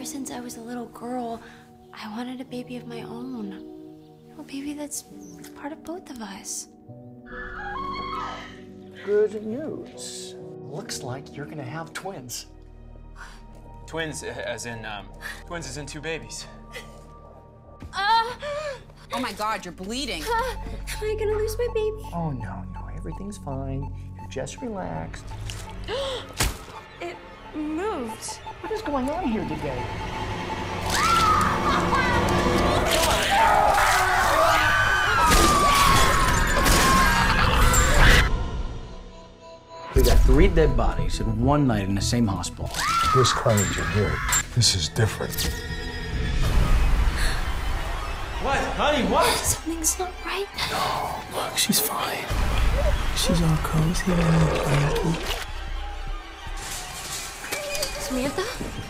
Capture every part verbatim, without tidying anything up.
since I was a little girl, I wanted a baby of my own. A baby that's part of both of us. Good news. Looks like you're gonna have twins. Twins, as in, um, twins as in two babies. Uh, oh my God, you're bleeding. Uh, am I gonna lose my baby? Oh, no, no, everything's fine. You're just relaxed. It moved. What is going on here today? We got three dead bodies in one night in the same hospital. This carnage in here, this is different. What? Honey, what? Something's not right. No, look, she's fine. She's all cozy and blanky. Samantha?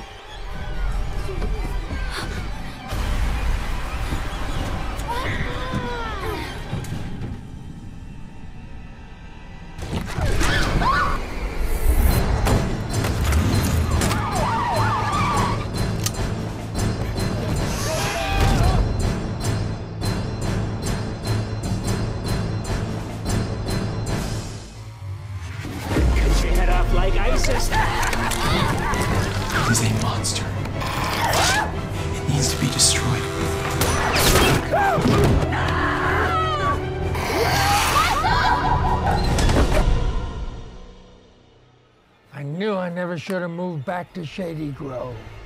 He's a monster. It needs to be destroyed. I knew I never should have moved back to Shady Grove.